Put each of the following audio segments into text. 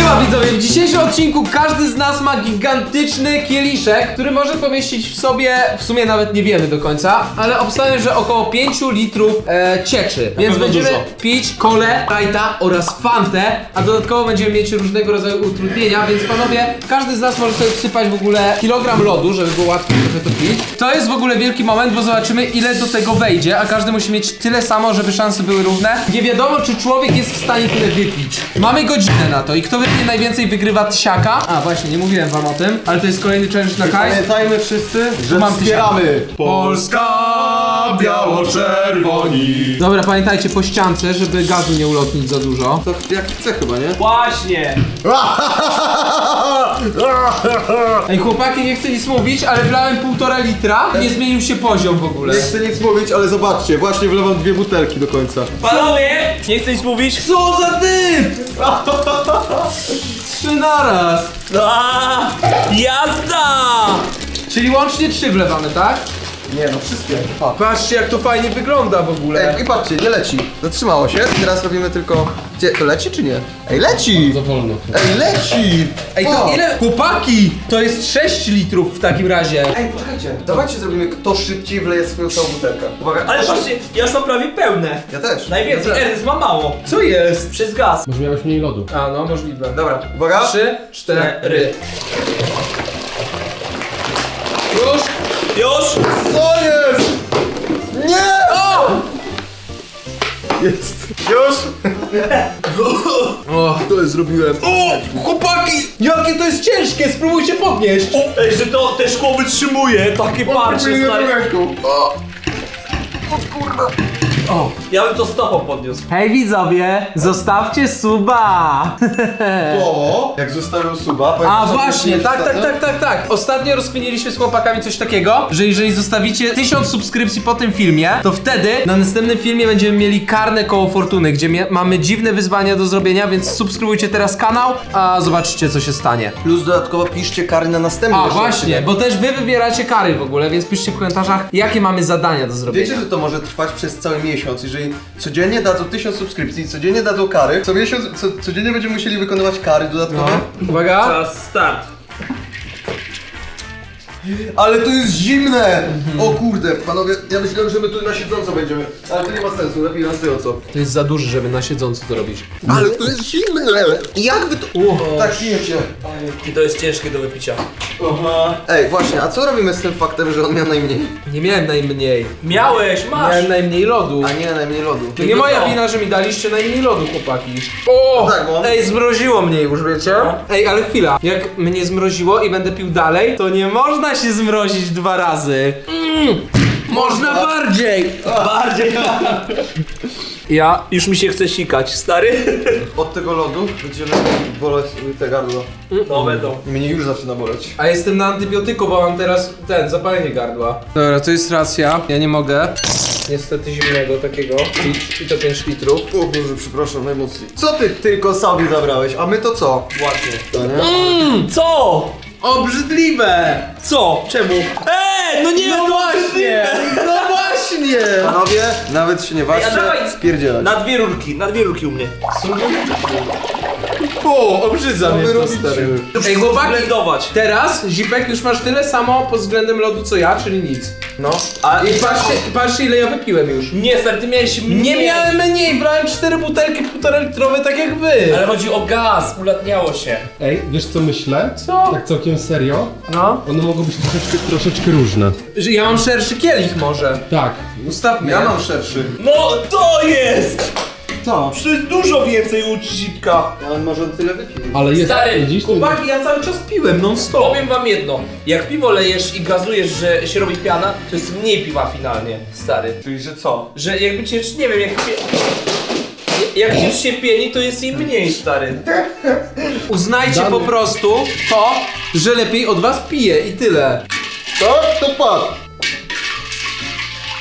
Siema widzowie, w dzisiejszym odcinku każdy z nas ma gigantyczny kieliszek, który może pomieścić w sobie, w sumie nawet nie wiemy do końca, ale obstawiam, że około 5 litrów cieczy. Więc będziemy pić kolę, Sprite'a oraz Fantę, a dodatkowo będziemy mieć różnego rodzaju utrudnienia, więc panowie, każdy z nas może sobie wsypać w ogóle kilogram lodu, żeby było łatwiej trochę to pić. To jest w ogóle wielki moment, bo zobaczymy, ile do tego wejdzie, a każdy musi mieć tyle samo, żeby szanse były równe. Nie wiadomo, czy człowiek jest w stanie tyle wypić. Mamy godzinę na to i kto wypije najwięcej, wygrywa tysiaka. A właśnie, nie mówiłem wam o tym, ale to jest kolejny challenge na hajs. Pamiętajmy wszyscy, że mam wspieramy Polska biało-czerwoni. Dobra, pamiętajcie po ściance, żeby gazu nie ulotnić za dużo. To jak chce chyba, nie? Właśnie! Ej chłopaki, nie chcę nic mówić, ale wlałem 1,5 litra. Nie zmienił się poziom w ogóle. Nie chcę nic mówić, ale zobaczcie, właśnie wlewam 2 butelki do końca. Panowie! Nie chcę nic mówić? Co za typ! 3 naraz. Jazda! Czyli łącznie 3 wlewamy, tak? Nie no, wszystkie. Patrzcie jak to fajnie wygląda w ogóle. Ej, i patrzcie, nie leci. Zatrzymało się, teraz robimy tylko... Gdzie, to leci czy nie? Ej, leci! Za wolno. Ej, leci! Ej, to ile? Chłopaki! To jest 6 litrów w takim razie. Ej, poczekajcie, dawajcie zrobimy, kto szybciej wleje swoją całą butelkę. Uwaga. Ale patrzcie, ja już mam prawie pełne. Ja też. Najwięcej, Ja też. Ernest ma mało. Co jest? Przez gaz. Może miałeś mniej lodu. A no, możliwe. Dobra, uwaga. 3, 4. Już? Już? Co jest? Nie! O! Jest. Już? O, To jest zrobiłem. o! Chłopaki! Jakie to jest ciężkie! Spróbujcie podnieść! Ej, że to te szkło wytrzymuje. Takie parcie, stary. O! Ja bym to stopą podniósł. Hej widzowie! Zostawcie suba! O, jak zostawił suba. A właśnie, tak. Ostatnio rozkminiliśmy z chłopakami coś takiego, że jeżeli zostawicie 1000 subskrypcji po tym filmie, to wtedy na następnym filmie będziemy mieli karne koło fortuny, gdzie mamy dziwne wyzwania do zrobienia, więc subskrybujcie teraz kanał, a zobaczycie co się stanie. Plus dodatkowo piszcie kary na następny. A właśnie, bo też wy wybieracie kary w ogóle, więc piszcie w komentarzach, jakie mamy zadania do zrobienia. Wiecie, że to może trwać przez cały miesiąc, jeżeli codziennie dadzą 1000 subskrypcji, codziennie dadzą kary, co miesiąc, codziennie będziemy musieli wykonywać kary dodatkowe. No. Uwaga! Czas start. Ale to jest zimne! O kurde, panowie, ja myślałem, że my tu na siedząco będziemy, ale to nie ma sensu, lepiej na stojąco. To jest za duży, żeby na siedząco to robić. Ale to jest zimne! Jak wy to... Tak pijecie. I to jest ciężkie do wypicia. Ej, właśnie, a co robimy z tym faktem, że on miał najmniej? Nie miałem najmniej. Miałeś, masz. Miałem najmniej lodu. A nie, najmniej lodu. To nie moja wina, że mi daliście najmniej lodu, chłopaki. O! Tak, bo- Ej, zmroziło mnie już, wiecie? Ej, ale chwila. Jak mnie zmroziło i będę pił dalej, to nie można się zmrozić 2 razy. Można bardziej. Bardziej. Ja już mi się chce sikać, stary. Od tego lodu będziemy boleć te gardło. No będą. Mnie już zaczyna boleć. A jestem na antybiotyku, bo mam teraz zapalenie gardła. Dobra, to jest racja. Ja nie mogę. Niestety zimnego takiego. I to 5 litrów. O Boże, przepraszam najmocniej. Co ty tylko sobie zabrałeś, a my to co? Ładnie. To nie? Co? Obrzydliwe! Co? Czemu? No nie, No właśnie! No właśnie! Panowie, nawet się nie Ej, ważcie, a dawaj spierdzielać. na 2 rurki u mnie. O, obrzydza mnie to, robicie? stary. Już Ej, chcę chłopaki, zblendować. teraz, Zipek, już masz tyle samo pod względem lodu co ja, czyli nic. No. A I patrzcie ile ja wypiłem już. nie, stary, ty miałeś mniej. Nie miałem mniej, brałem 4 butelki 1,5 litrowe tak jak wy. Ale chodzi o gaz, ulatniało się. Ej, wiesz co myślę? Co? Tak całkiem serio? No. One mogą być troszeczkę różne. Że ja mam szerszy kielich może. Tak. Ustawmy. Ja mam szerszy. No to jest! Co? To jest dużo więcej u Zipka. Ale może on tyle wypił. Ale jest, Stary, widzisz? Chłopaki, ja cały czas piłem non stop. Powiem wam jedno, jak piwo lejesz i gazujesz, że się robi piana, to jest mniej piwa finalnie, stary. Czyli że co? Że jakby cię, nie wiem, jak cię się pieni, to jest jej mniej, stary. Uznajcie po prostu to, że lepiej od was piję i tyle. To padł.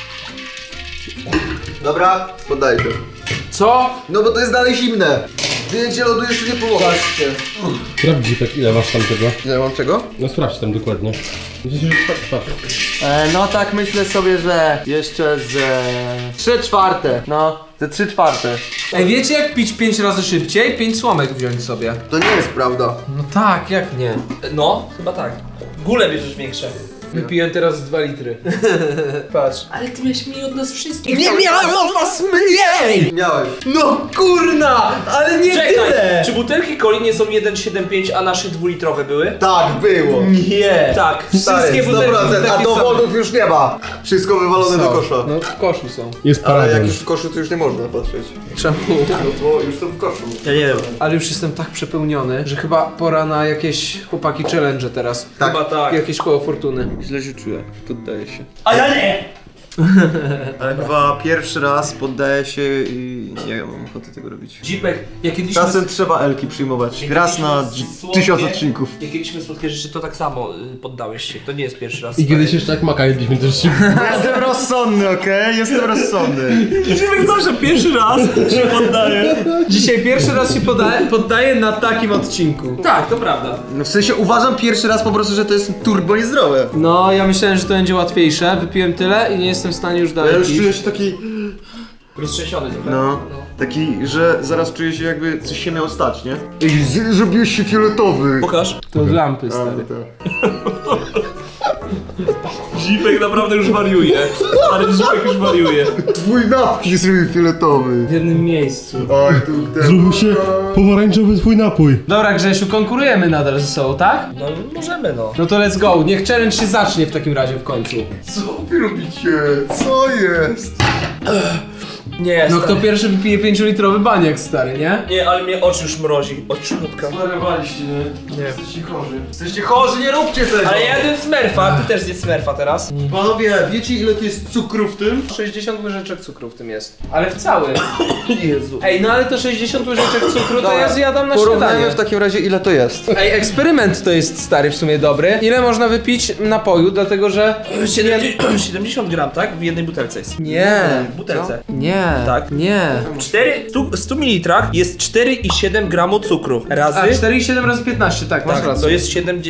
Dobra, poddaję się. Co? No bo to jest dalej zimne. Wyjęcie lodu jeszcze nie pomogło. Sprawdź Zipek, ile masz tam tego. Ile mam czego? No sprawdź tam dokładnie. Myślę, że trwa. No tak myślę sobie, że jeszcze z 3/4. No, ze 3/4. Ej, wiecie jak pić 5 razy szybciej? 5 słomek wziąć sobie. To nie jest prawda. No tak, jak nie? No, chyba tak. Gule bierzesz większe. Wypiłem teraz 2 litry. Patrz. Ale ty miałeś mniej od nas wszystkich. Nie miałem od was mniej! Miałeś. No kurna, ale nie Czekaj, tyle! czy butelki coli nie są 1,75, a nasze 2-litrowe były? Tak, było. Nie! Tak, Stary, wszystkie butelki 100%, a takie dowodów już nie ma. Wszystko wywalone do kosza. No w koszu są. Jest Ale jak paragon. już w koszu, to już nie można patrzeć. Czemu? No to już są w koszu. Ja nie wiem. Ale już jestem tak przepełniony, że chyba pora na jakieś chłopaki challenge teraz. Tak. Chyba tak. Jakieś koło fortuny. Źle się czuję. Poddaję się. A ja nie! Ale chyba pierwszy raz poddaję się i nie mam ochoty tego robić. Zipek, jak kiedyś Czasem trzeba Elki przyjmować. Raz na 1000 odcinków. Jak kiedyśmy słodkie rzeczy, to tak samo poddałeś się. To nie jest pierwszy raz. I kiedyś jeszcze jak Maka jedliśmy też się... Jestem rozsądny, okej? Jestem rozsądny. Zipek zawsze pierwszy raz się poddaje. Dzisiaj pierwszy raz się poddaję na takim odcinku. Tak, to prawda. No w sensie uważam pierwszy raz po prostu, że to jest turbo niezdrowe. No, ja myślałem, że to będzie łatwiejsze. Wypiłem tyle i nie jestem w stanie już Ja dalej już pić. czuję się taki, Roztrzęsiony trochę. no, taki, że zaraz czuję się jakby coś się miało stać, nie? Ej, zrobiłeś się fioletowy. Pokaż. To od lampy, A, stary. no to. Zipek naprawdę już wariuje. Ale Zipek już wariuje. Twój napis zrobił fioletowy. W jednym miejscu. Oj, tu Zrobił się pomarańczowy twój napój. Dobra, Grzesiu, konkurujemy nadal ze sobą, tak? No możemy no. No to let's go. Niech challenge się zacznie w takim razie w końcu. Co wy robicie? Co jest? Nie, No stary. kto pierwszy wypije 5-litrowy baniak, stary, nie? Nie, ale mnie oczy już mrozi. Od środka. Zwarowaliście, nie? Nie. Jesteście chorzy. Jesteście chorzy, nie róbcie tego! Ale ja jadłem Smurfa, ty też zjedz Smurfa teraz. Panowie, wiecie ile tu jest cukru w tym? 60 łyżeczek cukru w tym jest. Ale w całym. Jezu. Ej, no ale to 60 łyżeczek cukru to Dobra, ja zjadam na Porównajmy śniadanie. w takim razie ile to jest. Ej, eksperyment to jest, stary, w sumie dobry. Ile można wypić napoju, dlatego że... 70 gram, tak? W jednej butelce jest. Nie. W butelce. Nie. Tak. Nie. 100 ml jest 4,7 gramu cukru. Razy... A, 4,7 razy 15, tak, masz tak, rację. to jest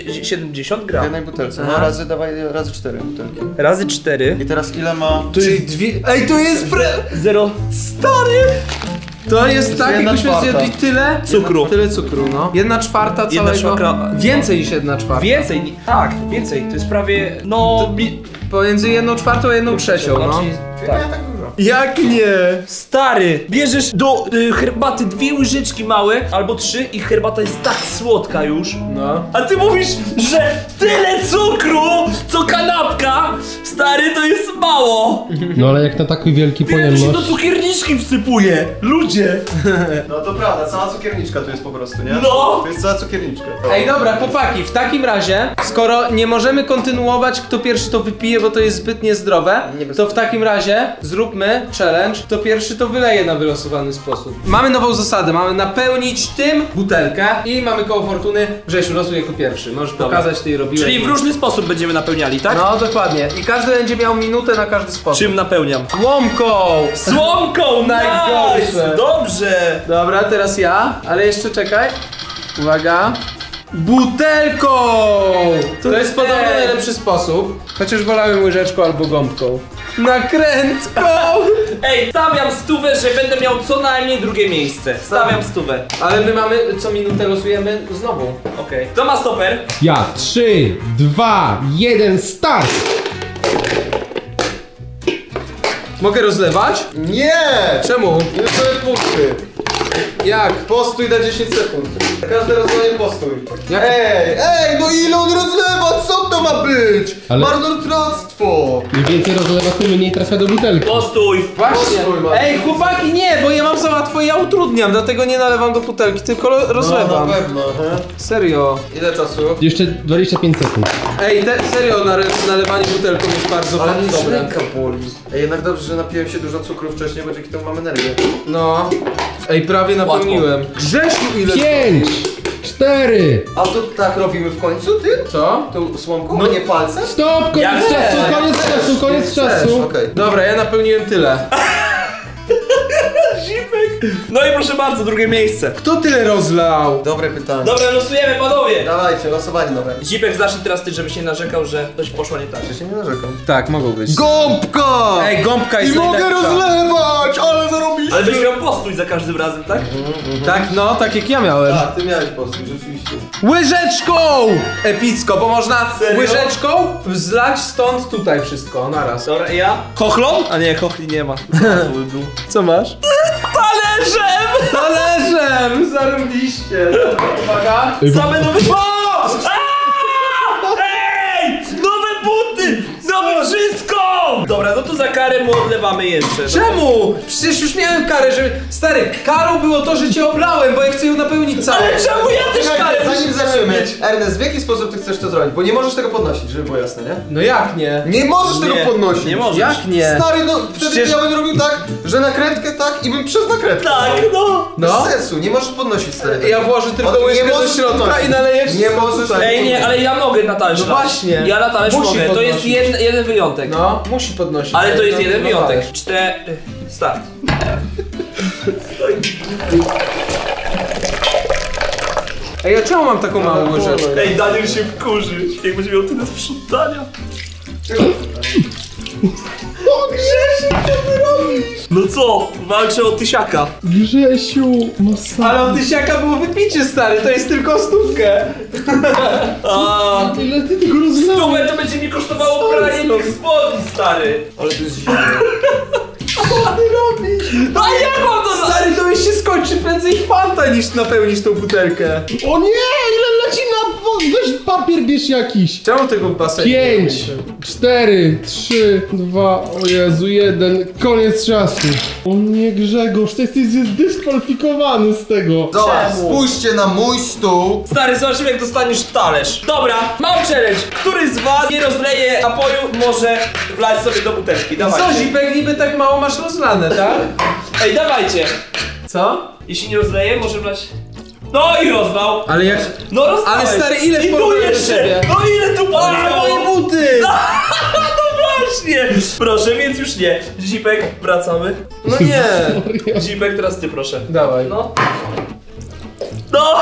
70 W gram. jednej butelce. No Aha. razy dawaj, razy 4 butelki. Razy 4. I teraz ile ma... To jest dwie... Ej, to jest 0. Stary! To jest tak, jedna jakbyśmy czwarta. zjedli tyle... Cukru. Tyle cukru, no. 1/4 całego... Jedna czwarta. Więcej niż 1/4. Więcej, tak, więcej. To jest prawie, no... Pomiędzy 1/4 a 1/3, no. czyli- tak. tak dużo. Jak nie? Stary, bierzesz do herbaty 2 łyżeczki małe albo 3 i herbata jest tak słodka już. No. A ty mówisz, że tyle cukru, co kanapka, stary, to jest mało. No ale jak na taki wielki Tyle to się do pojemność... cukierniczki wsypuje. Ludzie. No to prawda, cała cukierniczka tu jest po prostu, nie? No. To jest cała cukierniczka. Ej, dobra, chłopaki, w takim razie, skoro nie możemy kontynuować, kto pierwszy to wypije, bo to jest zbyt niezdrowe, to w takim razie zróbmy challenge, kto pierwszy to wyleje na wylosowany sposób. Mamy nową zasadę, mamy napełnić tym butelkę i mamy koło fortuny. Grzesiu, losuj jako pierwszy, możesz pokazać, ty robiłeś. Czyli w różny sposób będziemy napełniali, tak? No, dokładnie. I każdy będzie miał minutę na każdy sposób. Czym napełniam? Łomką! Słomką! Najgorsze. Nice! Dobrze! Dobra, teraz ja, ale jeszcze czekaj. Uwaga. Butelką! To jest podobno najlepszy sposób. Chociaż wolałem łyżeczką albo gąbką. Nakrętką! Ej, stawiam stówę, że będę miał co najmniej drugie miejsce. Stawiam stówę. Ale my mamy, co minutę losujemy znowu. Okej. Kto ma stoper? Ja, 3, 2, 1, start! Mogę rozlewać? Nie! Czemu? Ile sobie punkty? Jak? Postój na 10 sekund. Każde rozwiązanie postój. Jak? Ej, no ile on rozlewa? Co to ma być? Ale- Marnotrawstwo! Im więcej rozlewa, tym mniej trafia do butelki. Postój! Właśnie. Postój, Marcin. Ej, chłopaki, nie, bo ja mam za łatwo i ja utrudniam, dlatego nie nalewam do butelki, tylko rozlewam. No, na pewno. Serio. Ile czasu? Jeszcze 25 sekund. Ej, serio, nalewanie butelką jest bardzo Ale mnie dobre. ręka boli. Ej, jednak dobrze, że napiłem się dużo cukru wcześniej, bo dzięki temu mam energię. No. Ej, prawie napełniłem. Grzesiu, ile? 5, 4, A to tak robimy w końcu, ty? Co? Tą słomką? No nie palcem? stop! Koniec Jak czasu, chcesz, koniec jak czasu, koniec czasu! Okej. Dobra, ja napełniłem tyle. Zipek! No i proszę bardzo, drugie miejsce. Kto tyle rozlał? Dobre pytanie. Dobra, losujemy, panowie. Dawajcie, losowanie nowe. Zipek, zacznij teraz ty, żebyś nie narzekał, że coś poszło nie tak. Ja się nie narzekam. Tak, mogą być. Gąbka! Ej, gąbka jest I mogę najlepsza. rozlewać, ale zarobiście! Ale byś miał postój za każdym razem, tak? Tak, no, tak jak ja miałem. Tak, ty miałeś postój, rzeczywiście. Łyżeczką! Epicko, bo można Serio? łyżeczką zlać stąd tutaj wszystko, naraz. Dobra, i ja? Chochlą? A nie, chochli nie ma. Co masz? Talerzem! Talerzem! Zarobiliście. Uwaga. Same nowe... O! Ej! Nowe buty! Nowe wszystko! Dobra, no to za karę mu odlewamy jeszcze. Czemu? Przecież już miałem karę, że... Stary, karą było to, że cię oblałem, bo ja chcę ją napełnić całą. Ale czemu ja też karę Zanim muszę zaczniemy, mieć? Ernest, w jaki sposób ty chcesz to zrobić? Bo nie możesz tego podnosić, żeby było jasne, nie? No jak nie? Nie możesz tego podnosić! Nie możesz. Jak nie? Stary, no wtedy Przecież- ja bym robił tak, że nakrętkę tak i bym przez nakrętkę. Tak, no. No. Bez sensu, nie możesz podnosić, stary. Ja włożę tylko On nie łyżkę do możesz środka podnosić. i naleję Nie wszystko możesz. tutaj. Ej, nie, ale ja mogę na talerz No dać. właśnie. Ja na talerz Musi mogę, to jest podnosić. jeden wyjątek. No, musi podnosić. Ale to jest jeden No, wyjątek. dawaj. 4... Start. Ej, a czemu mam taką małą łyżeczkę? Ej, Daniel się wkurzy, jak będzie miał tyle sprzątania. No co? Walczę o tysiaka. Grzesiu, masakra. Ale od tysiaka było wypicie, stary, to jest tylko stówkę. A, Ile ty tego rozlałeś? stówę to będzie mi kosztowało pranie tych spodni, stary. Ale to jest zimne. No a jak mam to Stary, to już się skończy prędzej fanta niż napełnisz tą butelkę. O nie, ile leci na... Weź papier bierz jakiś. Czemu tego w basenie? 5, 4, 3, 2, o Jezu, 1. Koniec czasu. O nie, Grzegorz, ty jesteś zdyskwalifikowany z tego. Zobacz, Czemu? spójrzcie na mój stół. Stary, zobaczymy jak dostaniesz talerz. Dobra, mam challenge. Który z was nie rozleje napoju, może wlać sobie do butelki. Dawajcie. Co, Zipek, niby tak mało masz rozlane, tak? Ej, dawajcie. Co? Jeśli nie rozleje, może wlać... No i rozlał. Ale jak... No rozlałeś. Ale stary, ile w I tu porównaniu do jeszcze. ciebie? No ile tu poleciało? moje buty! No właśnie. Proszę, więc już nie. Zipek, wracamy. No nie. Zipek, teraz ty proszę. Dawaj. No. No.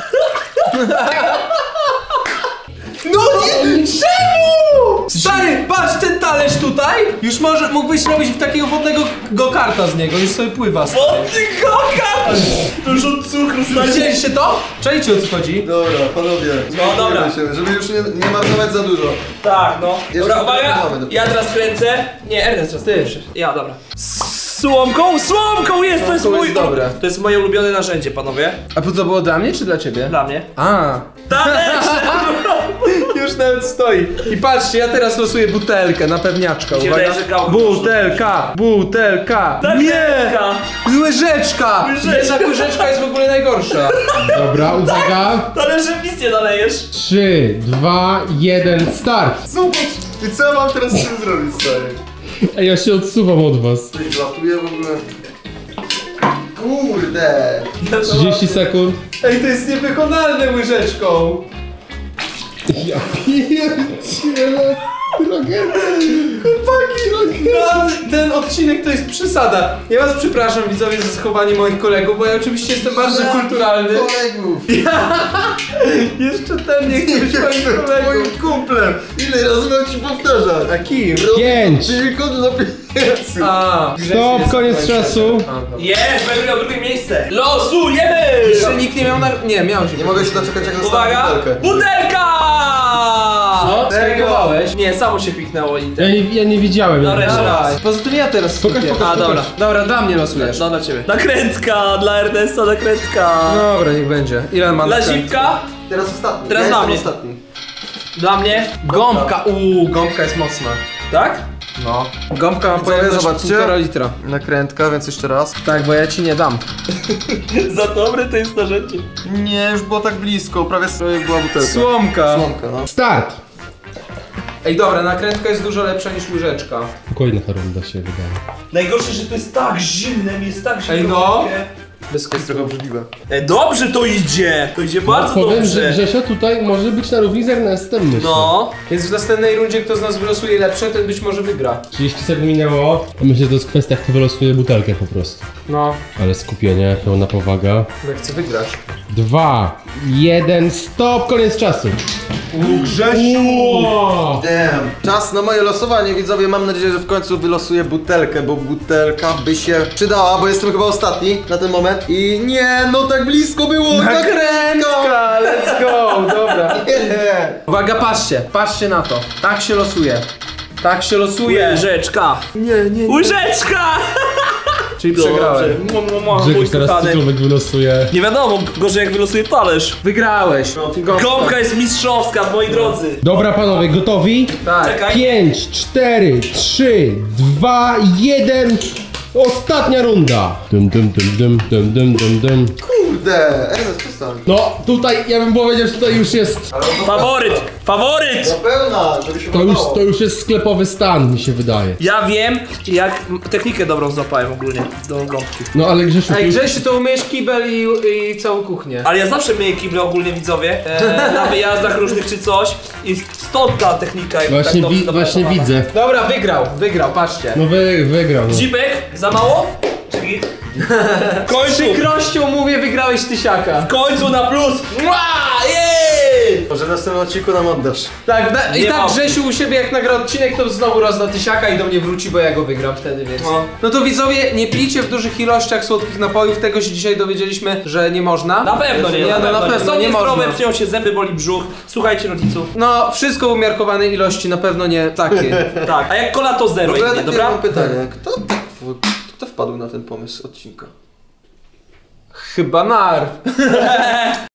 No nie! Czemu? Stary, patrz, ten talerz tutaj już mógłbyś robić w takiego wodnego go-karta z niego, już sobie pływa. Stary. O ty koka! To już od cukru, stary. Widzieliście to? Czajcie, o co chodzi? Dobra, panowie. No, dobra. Się, żeby już nie marnować za dużo. Tak, no. Jeszcze Dobra, uwaga. dopiero mamy. Ja teraz kręcę. Nie, Ernest, teraz ty. Ja, dobra. Słomką? Słomką jest, to jest Słomką mój... jest dobre. To jest moje ulubione narzędzie, panowie. A to było dla mnie czy dla ciebie? Dla mnie. A. Talerz! Już nawet stoi. I patrzcie, ja teraz losuję butelkę na pewniaczka. Mi się Uwaga. wydaje, że gałkę Butelka! Butelka! Naklejka. Nie! Łyżeczka! Łyżeczka. Jednak łyżeczka jest w ogóle najgorsza. Dobra, uwaga. Talerzem nic nie nalejesz. 3, 2, 1, start. Zobacz. I co ja mam teraz z tym zrobić, stary? Ej, ja się odsuwam od was. Coś latuje w ogóle. Kurde. 30 sekund. Ej, to jest niewykonalne łyżeczką. Ja pierdzielę. No, ten odcinek to jest przesada. Ja was przepraszam, widzowie, za zachowanie moich kolegów, bo ja oczywiście jestem bardzo kulturalny. Kolegów. Jeszcze ten nie chce być moim kolegą. Moim kumplem. Ile razy mam ci powtarzać? A kim? 5. Tylko dla pieniędzy. A, Stop, koniec czasu. Jest, będę miał drugie miejsce. Losujemy! Jeszcze nikt nie miał na... Nie, miał się. Nie mogę się doczekać, jak dostanę Uwaga! butelkę. Butelka! Co? Skakowałeś? Nie, samo się piknęło i Ja nie widziałem. Dobra, jeszcze Dawaj. raz. Poza tym ja teraz Pokaż, skupię. pokaż, A, dobra. pokaż. Dobra, dla mnie losujesz. No dla ciebie. Nakrętka dla Ernesta, nakrętka. Dobra, niech będzie. Ile ma Dla nakręt? Zipka, Teraz ostatni. Teraz ja na jestem mnie. ostatni. dla mnie. Gąbka. Gąbka jest mocna. Tak? No. Gąbka ma Widzowie, pojemność zobaczcie. 1,5 litra. Nakrętka, więc jeszcze raz. Tak, bo ja ci nie dam. Za dobre to jest narzędzie. Nie, już było tak blisko, prawie sobie była butelka. Słomka. Słomka, no. Start. Ej, dobra, nakrętka jest dużo lepsza niż łyżeczka. Spokojna ta runda się wydaje. Najgorsze, że to jest tak zimne, mi jest tak zimno. Ej, no. Bez Jest trochę obrzydliwe. Dobrze to idzie! To idzie bardzo Powiem, że dobrze. Grzesio tutaj może być na równi z Ernestem, myślę. No. Więc w następnej rundzie kto z nas wylosuje lepsze, ten być może wygra. 30 sekund minęło. Myślę, że to jest kwestia, kto wylosuje butelkę po prostu. No, Ale skupienie, pełna powaga. ja chcę wygrać. 2, 1, stop, koniec czasu. Grzesiu! Wow. Damn. Czas na moje losowanie, widzowie. Mam nadzieję, że w końcu wylosuję butelkę, bo butelka by się przydała, bo jestem chyba ostatni na ten moment. I nie, no tak blisko było! Nakrętka, let's go, dobra. Nie. Uwaga, patrzcie na to. Tak się losuje. Tak się losuje. Łyżeczka. Nie. Łyżeczka! Czyli przegrałem. Mój Grzegorz teraz kochany. cokolwiek wylosuje. Nie wiadomo, gorzej jak wylosuje talerz. Wygrałeś. Gąbka jest mistrzowska, moi drodzy. Dobra panowie, gotowi? Tak. Czekaj. 5, 4, 3, 2, 1. Ostatnia runda. Dum. Kurde, Ernest, przestań. No tutaj ja bym powiedział, że tutaj już jest. Faworyt! Faworyt! Na pełna, żeby się To już jest sklepowy stan, mi się wydaje. Ja wiem, jak technikę dobrą złapałem ogólnie do gąbki. No ale Grzesiu, Ej, ty- Grzesiu, to umiesz kibel i całą kuchnię. Ale ja zawsze myję kible ogólnie, widzowie, na wyjazdach różnych czy coś i stąd ta technika jest właśnie, tak dobrze właśnie dopracowana. widzę. Dobra, wygrał, patrzcie. No wygrał. No. Zipek, za mało? Czyli w końcu, Przykrością mówię, wygrałeś tysiaka. w końcu na plus! Mua! Jej! Może w następnym odcinku nam oddasz. Tak, i Nie tak ma. Grzesiu u siebie jak nagra odcinek, to znowu rozda tysiaka i do mnie wróci, bo ja go wygram wtedy, więc... No. No to widzowie, nie pijcie w dużych ilościach słodkich napojów, tego się dzisiaj dowiedzieliśmy, że nie można. Na pewno nie, no na pewno Są nie niezdrowe, można. psują się zęby, boli brzuch. Słuchajcie rodziców. No, wszystko w umiarkowanej ilości, na pewno nie takie. Tak, a jak cola to zero, W ogóle jedynie, takie dobra? mam pytanie. Kto wpadł na ten pomysł odcinka? Chyba narw.